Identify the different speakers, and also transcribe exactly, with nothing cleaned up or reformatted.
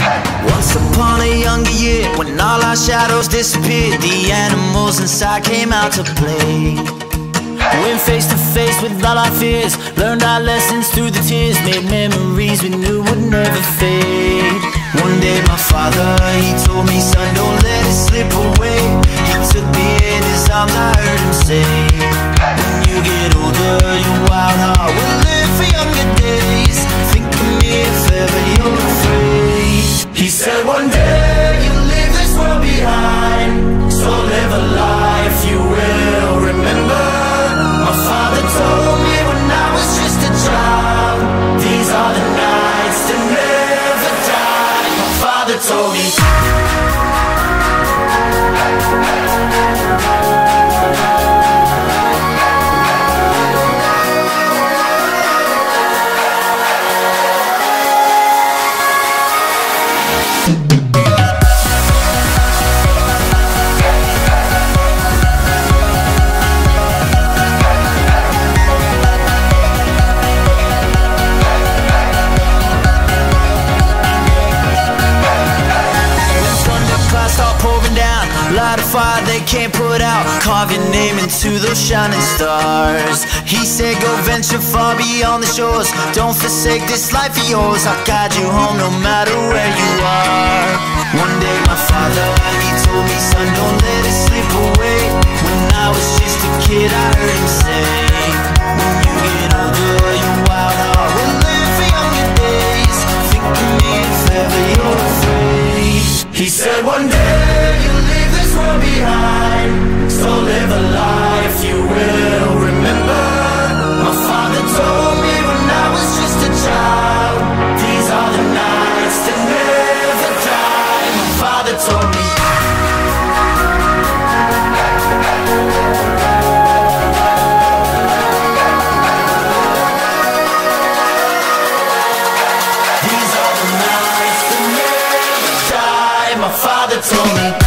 Speaker 1: Once upon a younger year, when all our shadows disappeared, the animals inside came out to play. Went face to face with all our fears, learned our lessons through the tears, made memories we knew would never fade. One day my father, he told me, son, don't let it slip away. He took me in his arms, I heard him say, when you get older, your wild heart will live for younger days. Think of me if ever you're afraid. He said one day you'll leave this world behind, so live a life you will remember. My father told me when I was just a child, these are the nights that never die. My father told me. Light a fire they can't put out, carve your name into those shining stars. He said go venture far beyond the shores, don't forsake this life of yours. I'll guide you home no matter where you are. One day my father, he told me, son, don't let it slip away. When I was just a kid I heard him say, when you get older your wild heart will live for younger days. Think of me if ever you're afraid. He said one day you'll leave this world behind, so live a life you will remember. My father told me when I was just a child, these are the nights that never die. My father told me. These are the nights that never die. My father told me.